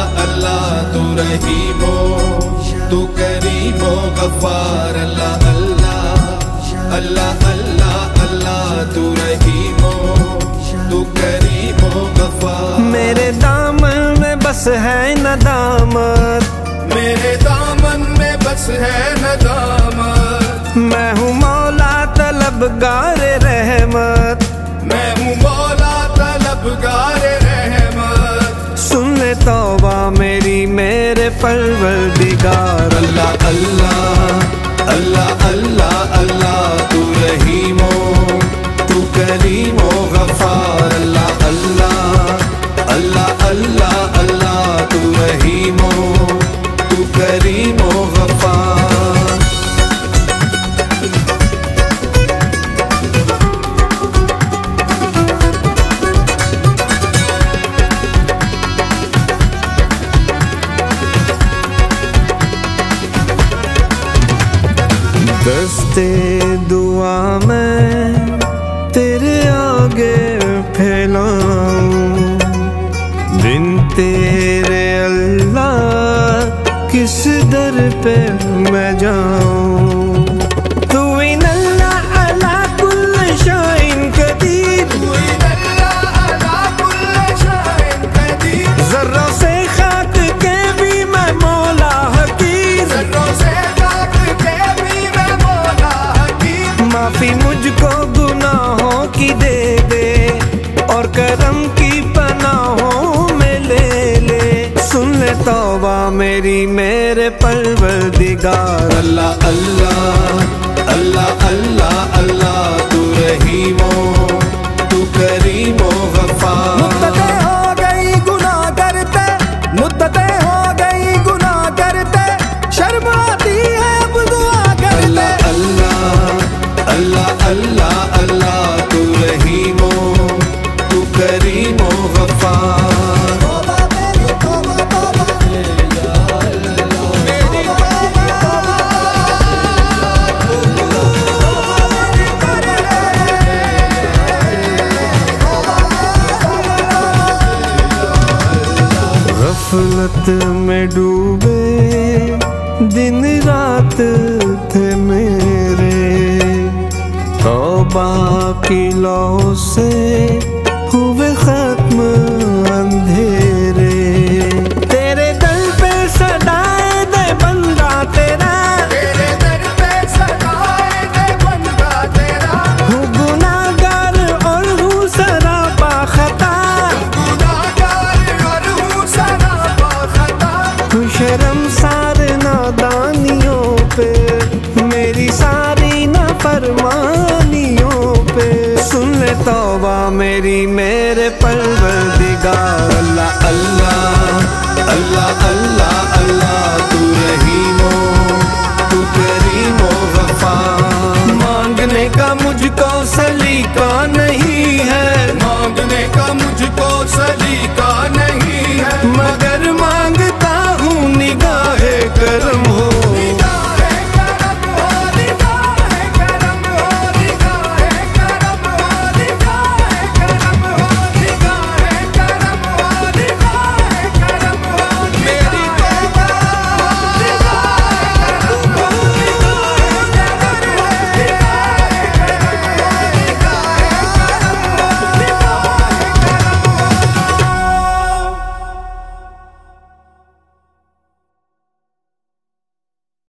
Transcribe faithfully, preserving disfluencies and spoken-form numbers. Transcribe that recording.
अल्लाह अल्लाह तू रहीमो तू करीमो गफ्फार। अल्लाह अल्लाह अल्लाह अल्लाह अल्लाह तू रहीमो तू करीमो गफ्फार। मेरे दामन में बस है नदामत, मेरे दामन में बस है नदामत। मैं हूँ मौला तलबगार रहमत, मैं हूँ मौला तलबगार रहमत। सुन ले तौबा मेरी मेरे परवरदिगार। अल्लाह अल्लाह अल्लाह अल्लाह अल्लाह तू रहीमो तू करीमो गफ्फार। अल्लाह अल्लाह अल्लाह अल्लाह अल्लाह तू रहीमो तू करीमो गफ्फार। दस्ते दुआ मैं तेरे आगे फैलाऊं, बिन तेरे अल्लाह किस दर पे मैं जाऊं। तू इन अल्लाह अला कुल्ल शाइन कदीर, ज़र्रों से खाक के भी मैं मौला हकीर। माफी मुझको गुनाहों की दे दे और करम की पनाहों में ले ले। सुन ले तौबा मेरी मेरे परवरदिगार। अल्लाह अल्लाह अल्लाह अल्लाह अल्लाह तू रहीमो तू करीमो गफ्फार। मुद्दतें हो गई गुनाह करते, मुद्दतें हो गई गुनाह करते, शर्म आती है अब दुआ करते। अल्लाह अल्लाह अल्लाह अल्लाह तू रहीमो तू करीमो गफ्फार। गफलत में डूबे दिन रात थे मेरे, तौबा की लौ से हुए खत्म अंधेरे। तेरे दर पे सदाए दे बंदा तेरा, तेरे दर पे सदाए दे बंदा तेरा। हूँ गुनाहगार और हूँ सरापा खता, गुनाहगार और हूँ सरापा खता। हूँ शर्मसार नादानियों पे, मेरी सारी नाफरमानियों पे। सुन ले तौबा मेरी मेरे परवरदिगार। अल्लाह अल्लाह अल्लाह अल्लाह अल्लाह तू रहीमो तू करीमो गफ्फार। मांगने का मुझको सलीका